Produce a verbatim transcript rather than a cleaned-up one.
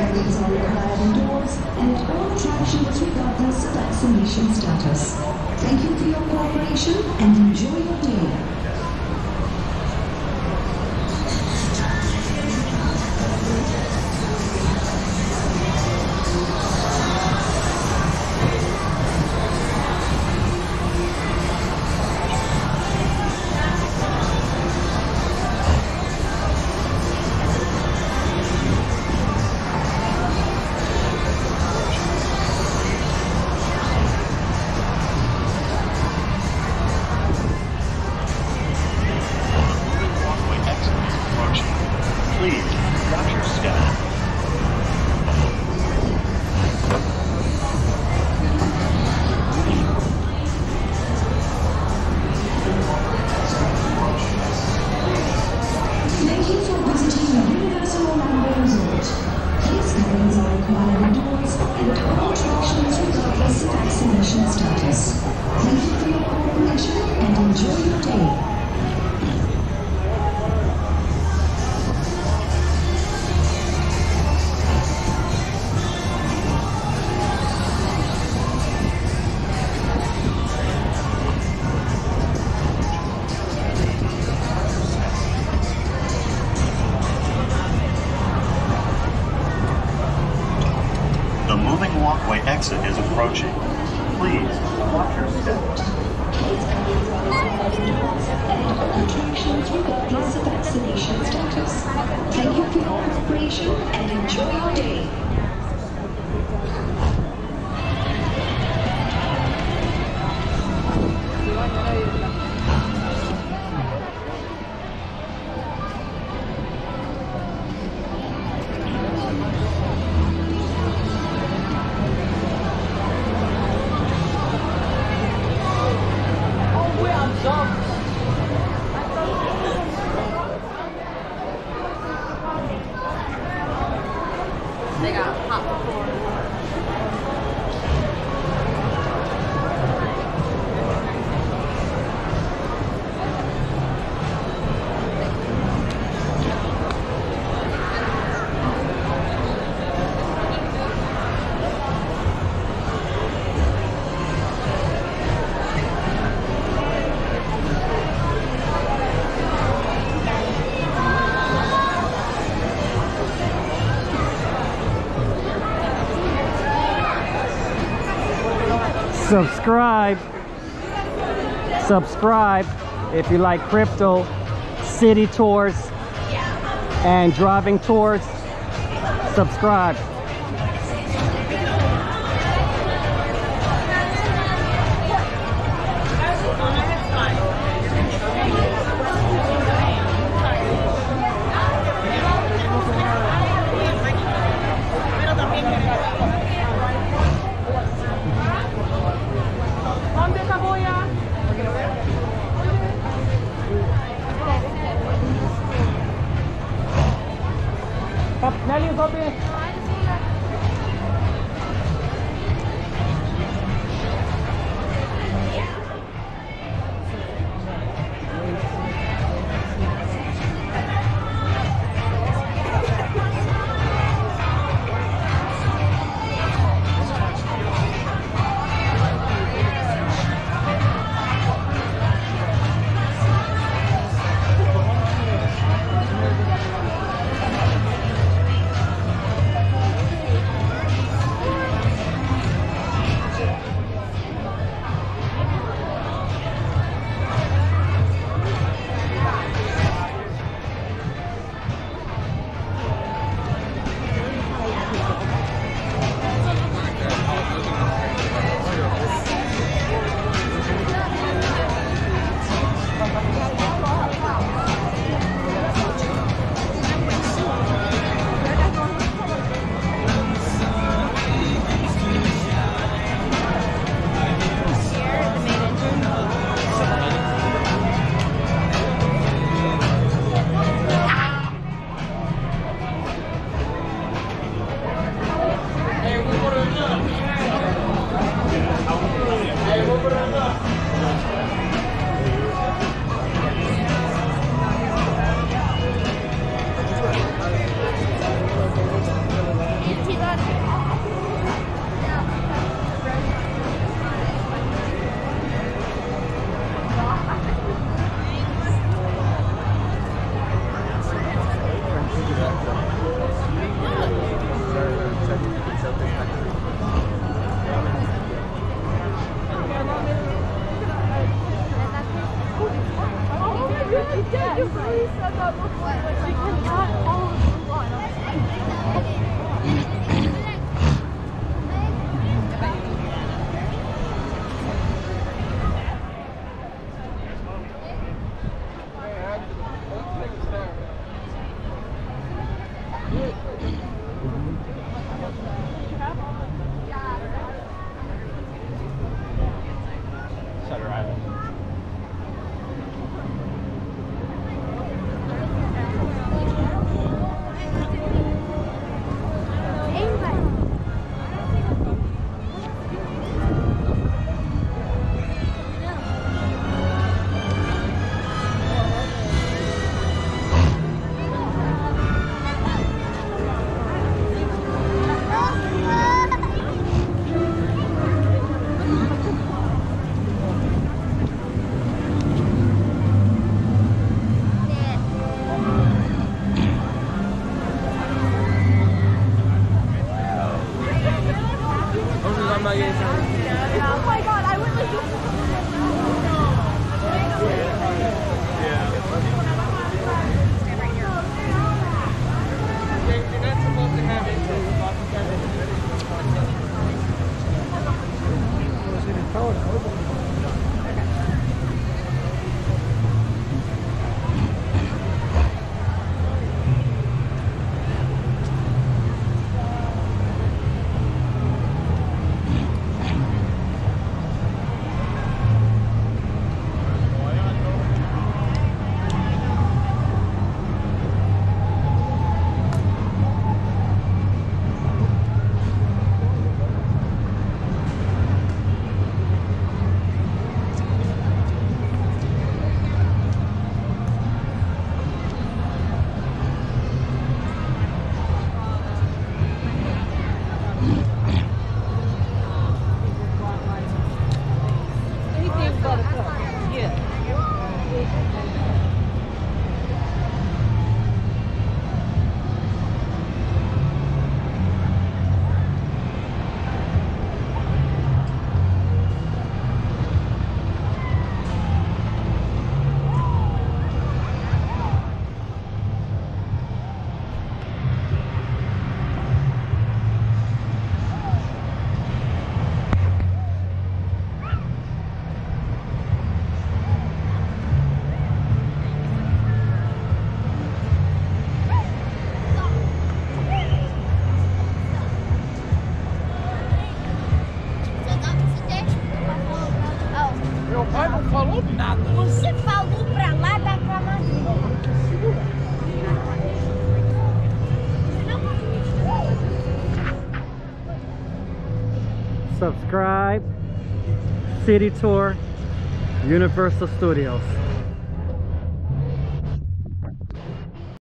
carries are required indoors and all attractions regardless of vaccination status. Thank you for your cooperation and enjoy your day. Please, watch your step. Thank you for visiting the Universal Orlando Resort. Face coverings are required indoors and all attractions regardless of vaccination status. Thank you for your cooperation and enjoy your day. The moving walkway exit is approaching. Please, watch your step. Attractions regardless of vaccination status. Thank you for your cooperation and enjoy your day. They got popcorn. Subscribe, subscribe if you like crypto, city tours, and driving tours. Subscribe. Nelly, copy. We said that before, but she cannot follow the line. Shutter Island. Oh my god, I would like You're not supposed to have it. Meu pai não falou nada. Você falou pra lá da cama dele. Subscribe. City Tour. Universal Studios.